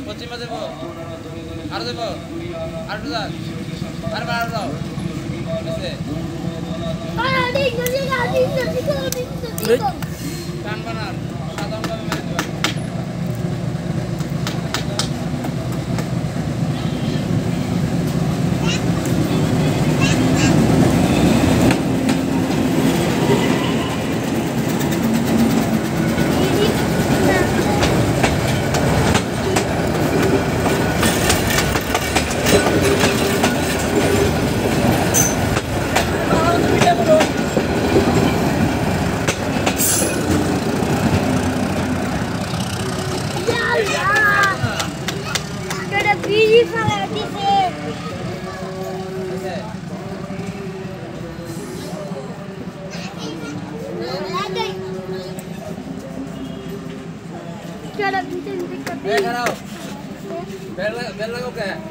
পশ্চিমা দেব আরো দেব আর একটু দাও আর দাও টান বানার সাধারণভাবে মেরে দেবা Cara, bisa Eh, Karau. Bel lagu ke?